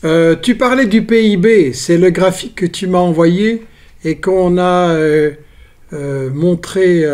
Tu parlais du PIB, c'est le graphique que tu m'as envoyé et qu'on a montré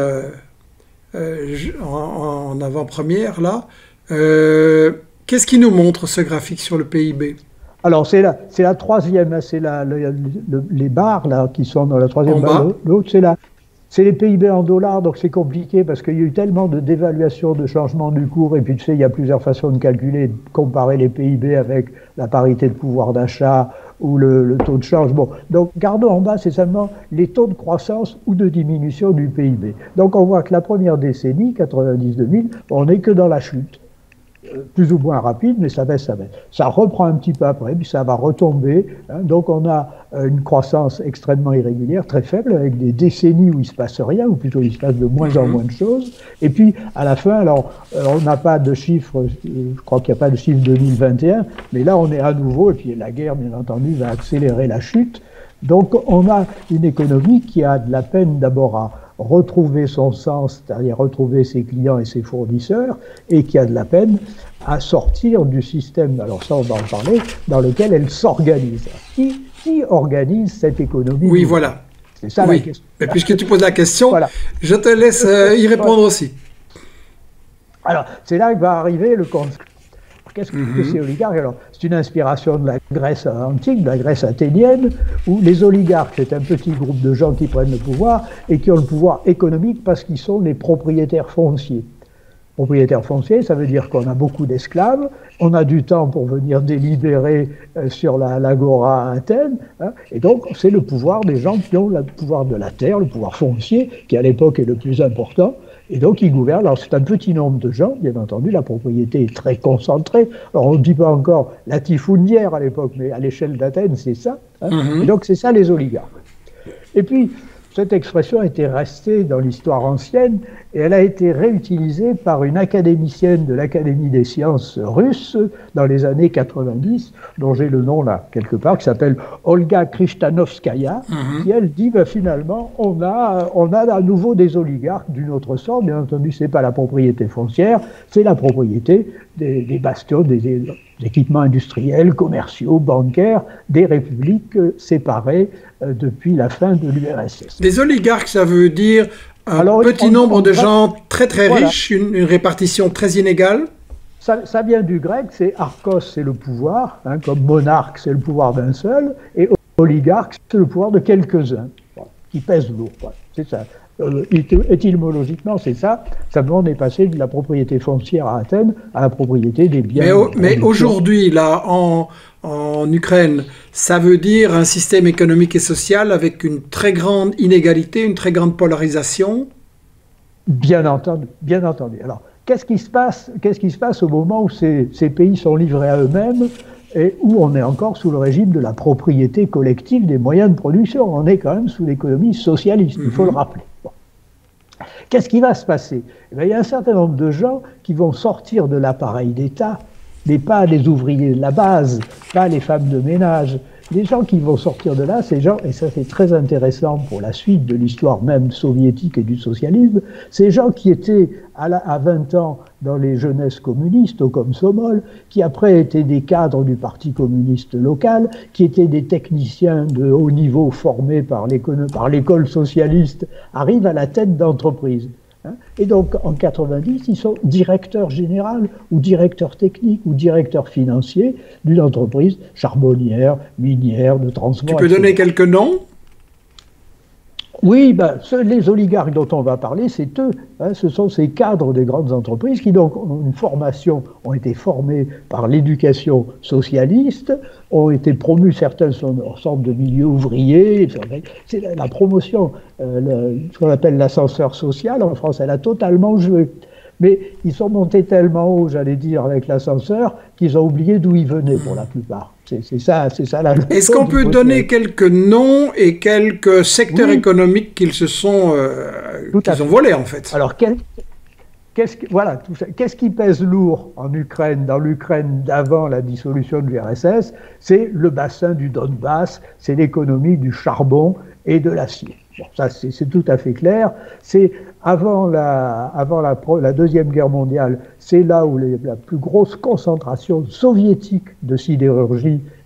en avant-première là. Qu'est-ce qui nous montre ce graphique sur le PIB? Alors, c'est la troisième, hein, c'est les barres là, qui sont dans la troisième En barre. bas? L'autre, c'est les PIB en dollars, donc c'est compliqué parce qu'il y a eu tellement de dévaluation, de changement du cours, et puis tu sais, il y a plusieurs façons de calculer, de comparer les PIB avec la parité de pouvoir d'achat ou le taux de change. Bon, donc gardons en bas, c'est seulement les taux de croissance ou de diminution du PIB. Donc on voit que la première décennie, 90-2000, on n'est que dans la chute. Plus ou moins rapide, mais ça baisse, ça baisse. Ça reprend un petit peu après, puis ça va retomber. Hein. Donc on a une croissance extrêmement irrégulière, très faible, avec des décennies où il ne se passe rien, ou plutôt il se passe de moins en moins de choses. Et puis à la fin, alors on n'a pas de chiffre, je crois qu'il n'y a pas de chiffre 2021, mais là on est à nouveau, et puis la guerre bien entendu va accélérer la chute. Donc on a une économie qui a de la peine d'abord à retrouver son sens, c'est-à-dire retrouver ses clients et ses fournisseurs, et qui a de la peine à sortir du système, alors ça on va en parler, dans lequel elle s'organise. Qui organise cette économie? Oui, voilà. C'est ça la Oui. question. Mais puisque tu poses la question, Voilà. je te laisse y répondre aussi. Alors, c'est là que va arriver le concept. Qu'est-ce que ces oligarques? Alors, c'est une inspiration de la Grèce antique, de la Grèce athénienne, où les oligarques, c'est un petit groupe de gens qui prennent le pouvoir et qui ont le pouvoir économique parce qu'ils sont les propriétaires fonciers. Propriétaires fonciers, ça veut dire qu'on a beaucoup d'esclaves, on a du temps pour venir délibérer sur l'agora à Athènes, hein, et donc c'est le pouvoir des gens qui ont le pouvoir de la terre, le pouvoir foncier, qui à l'époque est le plus important. Et donc, ils gouvernent. Alors, c'est un petit nombre de gens, bien entendu. La propriété est très concentrée. Alors, on ne dit pas encore latifundiaire à l'époque, mais à l'échelle d'Athènes, c'est ça. Hein. Et donc, c'est ça les oligarques. Et puis, cette expression était restée dans l'histoire ancienne et elle a été réutilisée par une académicienne de l'Académie des sciences russe dans les années 90, dont j'ai le nom là, quelque part, qui s'appelle Olga Krishtanovskaya, qui elle dit finalement, on a à nouveau des oligarques d'une autre sorte. Bien entendu, ce n'est pas la propriété foncière, c'est la propriété des bastions, des équipements industriels, commerciaux, bancaires, des républiques séparées depuis la fin de l'URSS. Des oligarques, ça veut dire un petit nombre de gens très très riches, une répartition très inégale. Ça vient du grec, c'est archos, c'est le pouvoir, hein, comme monarque, c'est le pouvoir d'un seul, et oligarque, c'est le pouvoir de quelques-uns, qui pèsent lourd. C'est ça. Étymologiquement, c'est ça. Simplement, on est passé de la propriété foncière à Athènes à la propriété des biens. Mais aujourd'hui, là, en Ukraine, ça veut dire un système économique et social avec une très grande inégalité, une très grande polarisation? Bien entendu, bien entendu. Alors, qu'est-ce qui se passe au moment où ces pays sont livrés à eux-mêmes et où on est encore sous le régime de la propriété collective des moyens de production? On est quand même sous l'économie socialiste, il faut le rappeler. Bon. Qu'est-ce qui va se passer? Eh bien, il y a un certain nombre de gens qui vont sortir de l'appareil d'État, mais pas les ouvriers de la base, pas les femmes de ménage. Les gens qui vont sortir de là, ces gens, et ça c'est très intéressant pour la suite de l'histoire même soviétique et du socialisme, ces gens qui étaient à 20 ans dans les jeunesses communistes au Komsomol, qui après étaient des cadres du Parti communiste local, qui étaient des techniciens de haut niveau formés par l'école socialiste, arrivent à la tête d'entreprises. Et donc, en 90, ils sont directeurs généraux ou directeurs techniques ou directeurs financiers d'une entreprise charbonnière, minière, de transport. Tu peux donner quelques noms? Oui, les oligarques dont on va parler, c'est eux. Hein, ce sont ces cadres des grandes entreprises qui donc ont une formation, ont été formés par l'éducation socialiste, ont été promus, certains sortent de milieu ouvrier. C'est la promotion, ce qu'on appelle l'ascenseur social en France, elle a totalement joué. Mais ils sont montés tellement haut, j'allais dire, avec l'ascenseur, qu'ils ont oublié d'où ils venaient pour la plupart. C'est ça la leçon. Est-ce qu'on peut donner quelques noms et quelques secteurs économiques qu'ils se sont qu'ils ont volés en fait? Alors, qu'est-ce qui pèse lourd en Ukraine, dans l'Ukraine d'avant la dissolution de l'URSS? C'est le bassin du Donbass, c'est l'économie du charbon et de l'acier. Bon, ça, c'est tout à fait clair. C'est avant la Deuxième Guerre mondiale, c'est là où la plus grosse concentration soviétique de sidérurgie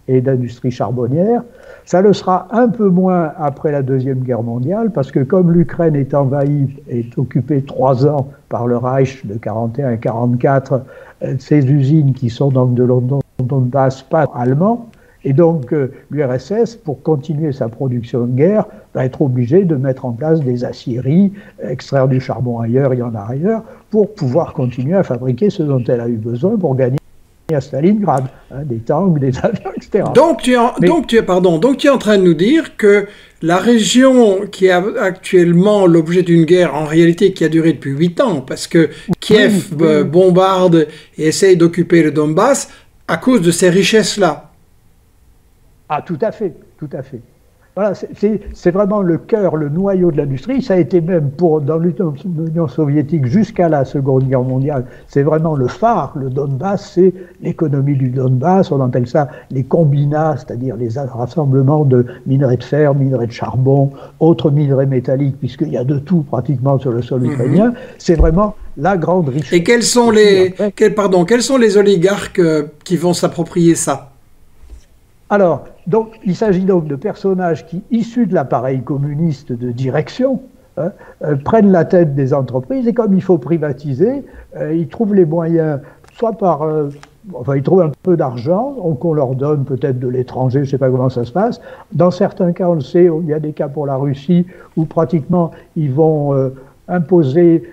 et d'industrie charbonnière. Ça le sera un peu moins après la Deuxième Guerre mondiale, parce que comme l'Ukraine est envahie, est occupée 3 ans par le Reich de 41 à 44, ces usines qui sont donc de Donbass, pas allemands, et donc l'URSS, pour continuer sa production de guerre, va être obligé de mettre en place des aciéries, extraire du charbon ailleurs, il y en a ailleurs, pour pouvoir continuer à fabriquer ce dont elle a eu besoin pour gagner à Stalingrad, des tanks, des avions, etc. Donc tu es en train de nous dire que la région qui est actuellement l'objet d'une guerre, en réalité qui a duré depuis 8 ans, parce que Kiev bombarde et essaye d'occuper le Donbass à cause de ces richesses-là. Ah, tout à fait, tout à fait. Voilà, c'est vraiment le cœur, le noyau de l'industrie. Ça a été même dans l'Union soviétique jusqu'à la Seconde Guerre mondiale. C'est vraiment le phare, le Donbass, c'est l'économie du Donbass. On appelle ça les combinats, c'est-à-dire les rassemblements de minerais de fer, minerais de charbon, autres minerais métalliques, puisqu'il y a de tout pratiquement sur le sol ukrainien. C'est vraiment la grande richesse. Et quels sont les oligarques qui vont s'approprier ça? Alors, il s'agit donc de personnages qui, issus de l'appareil communiste de direction, prennent la tête des entreprises et comme il faut privatiser, ils trouvent les moyens, soit par... ils trouvent un peu d'argent, qu'on leur donne peut-être de l'étranger, je ne sais pas comment ça se passe. Dans certains cas, on le sait, il y a des cas pour la Russie où pratiquement ils vont imposer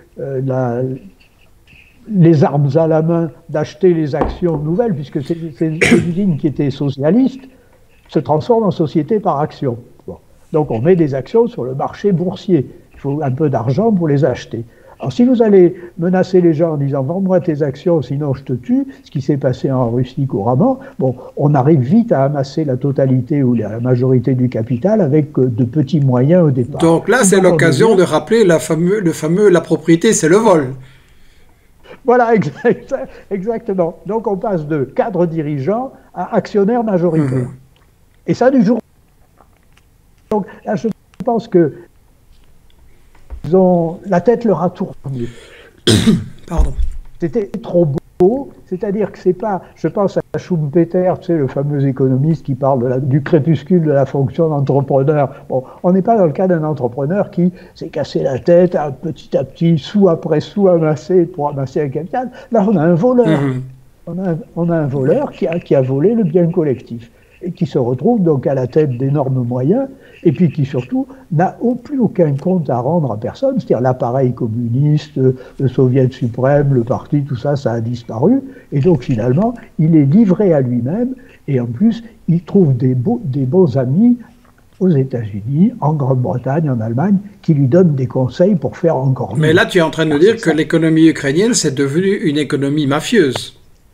les armes à la main d'acheter les actions nouvelles, puisque ces usines qui étaient socialistes se transforment en sociétés par actions. Bon. Donc on met des actions sur le marché boursier. Il faut un peu d'argent pour les acheter. Alors si vous allez menacer les gens en disant « vends-moi tes actions, sinon je te tue », ce qui s'est passé en Russie couramment, on arrive vite à amasser la totalité ou la majorité du capital avec de petits moyens au départ. Donc là, c'est l'occasion de rappeler la propriété, c'est le vol. Voilà, exactement. Donc on passe de cadre dirigeant à actionnaire majoritaire. Et ça du jour. Donc là, je pense que ils ont, la tête leur a tourné. Pardon. C'était trop beau, c'est-à-dire que c'est pas, je pense à Schumpeter, tu sais, le fameux économiste qui parle du crépuscule de la fonction d'entrepreneur. Bon, on n'est pas dans le cas d'un entrepreneur qui s'est cassé la tête petit à petit, sou après sou amassé pour amasser un capital. Là, on a un voleur. On a un voleur qui a volé le bien collectif et qui se retrouve donc à la tête d'énormes moyens et puis qui surtout n'a plus aucun compte à rendre à personne, c'est-à-dire l'appareil communiste, le Soviet suprême, le parti, tout ça, ça a disparu et donc finalement il est livré à lui-même et en plus il trouve des bons amis aux États-Unis, en Grande-Bretagne, en Allemagne, qui lui donnent des conseils pour faire encore mieux. Mais là tu es en train de nous dire que l'économie ukrainienne c'est devenu une économie mafieuse.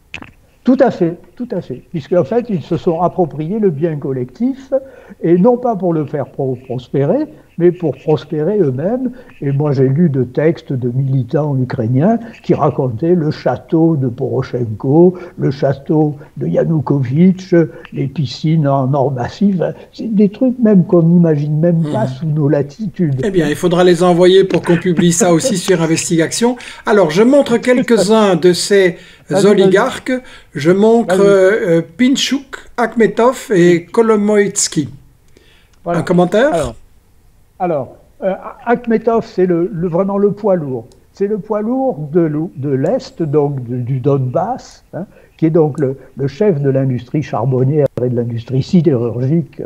Tout à fait, puisqu'en fait, ils se sont appropriés le bien collectif, et non pas pour le faire prospérer, mais pour prospérer eux-mêmes. Et moi, j'ai lu de textes de militants ukrainiens qui racontaient le château de Poroshenko, le château de Yanukovych, les piscines en or massif. C'est des trucs même qu'on n'imagine même pas sous nos latitudes. Eh bien, il faudra les envoyer pour qu'on publie ça aussi sur Investigation. Alors, je montre quelques-uns de ces oligarques. Je montre Pinchuk, Akhmetov et Kolomoïtsky. Voilà. Un commentaire? Alors, Akhmetov, c'est vraiment le poids lourd. C'est le poids lourd de l'Est, donc du Donbass, qui est donc le chef de l'industrie charbonnière et de l'industrie sidérurgique.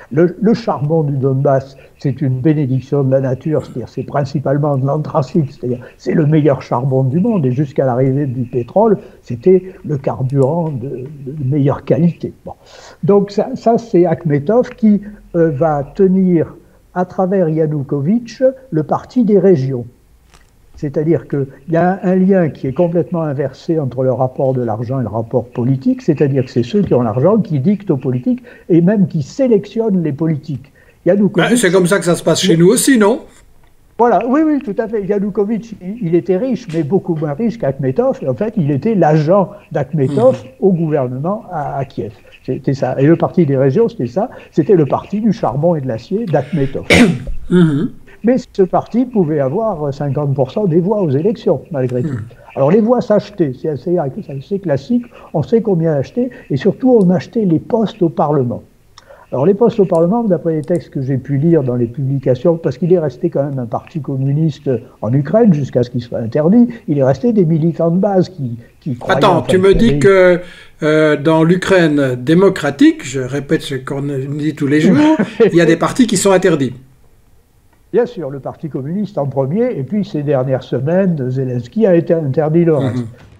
Le charbon du Donbass, c'est une bénédiction de la nature, c'est-à-dire c'est principalement de l'anthracite, c'est-à-dire c'est le meilleur charbon du monde, et jusqu'à l'arrivée du pétrole, c'était le carburant de meilleure qualité. Bon. Donc ça c'est Akhmetov qui va tenir à travers Yanukovych le parti des régions. C'est-à-dire qu'il y a un lien qui est complètement inversé entre le rapport de l'argent et le rapport politique, c'est-à-dire que c'est ceux qui ont l'argent qui dictent aux politiques et même qui sélectionnent les politiques. C'est comme ça que ça se passe chez nous aussi, non? Voilà, oui, tout à fait. Yanukovych, il était riche, mais beaucoup moins riche qu'Akhmetov. Et en fait, il était l'agent d'Akhmetov au gouvernement à Kiev. C'était ça. Et le parti des régions, c'était ça. C'était le parti du charbon et de l'acier d'Akhmetov. Mais ce parti pouvait avoir 50% des voix aux élections, malgré tout. Alors les voix s'achetaient, c'est assez classique, on sait combien acheter, et surtout on achetait les postes au Parlement. Alors les postes au Parlement, d'après les textes que j'ai pu lire dans les publications, parce qu'il est resté quand même un parti communiste en Ukraine jusqu'à ce qu'il soit interdit, il est resté des militants de base qui croyaient... Attends, tu me dis que dans l'Ukraine démocratique, je répète ce qu'on dit tous les jours, il y a des partis qui sont interdits. Bien sûr, le Parti communiste en premier, et puis ces dernières semaines, Zelensky a été interdit le reste.